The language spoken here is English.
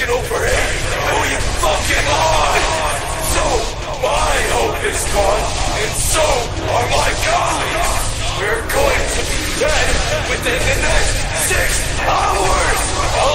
taking over here. Who you fucking are? So, my hope is gone, and so are my guys. We're going to be dead within the next 6 hours.